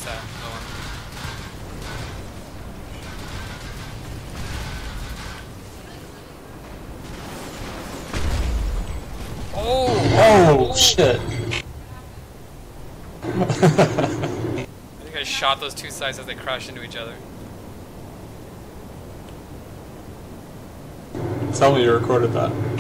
What's that going? Oh shit! I think I shot those two Scythes as they crashed into each other. Tell me you recorded that.